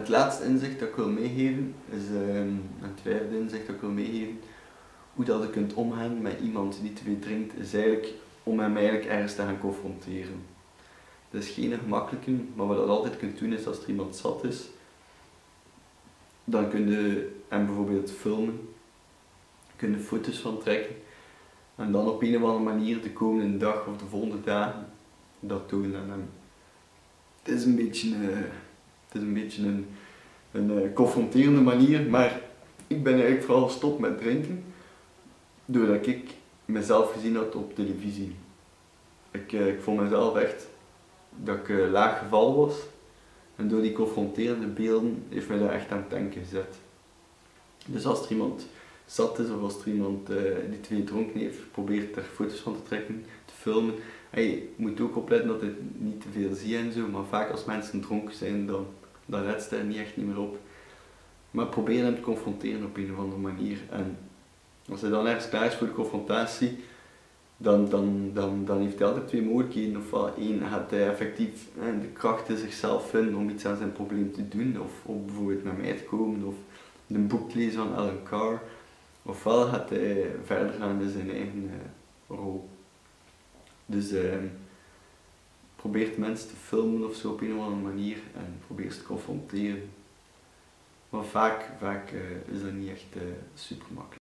Het laatste inzicht dat ik wil meegeven is, het vijfde inzicht dat ik wil meegeven, hoe dat je kunt omgaan met iemand die te veel drinkt, is eigenlijk om hem eigenlijk ergens te gaan confronteren. Het is geen gemakkelijke, maar wat je altijd kunt doen is als er iemand zat is, dan kun je hem bijvoorbeeld filmen, kun je foto's van trekken en dan op een of andere manier de komende dag of de volgende dagen dat tonen aan hem. Het is een beetje een confronterende manier, maar ik ben eigenlijk vooral gestopt met drinken doordat ik mezelf gezien had op televisie. Ik vond mezelf echt dat ik laag gevallen was en door die confronterende beelden heeft mij dat echt aan het denken gezet. Dus als er iemand zat is of als er iemand die te veel dronken heeft, probeert er foto's van te trekken, te filmen. Je moet ook opletten dat je niet te veel ziet en zo, maar vaak als mensen dronken zijn, dan let je er niet echt meer op. Maar probeer hem te confronteren op een of andere manier. En als hij dan ergens klaar is voor de confrontatie, dan heeft hij altijd twee mogelijkheden. Ofwel één, gaat hij effectief de kracht in zichzelf vinden om iets aan zijn probleem te doen, of bijvoorbeeld naar mij te komen, of een boek te lezen van Alan Carr. Ofwel gaat hij verder gaan in zijn eigen rol. Dus probeert mensen te filmen of zo op een of andere manier en probeer ze te confronteren. Maar vaak is dat niet echt super makkelijk.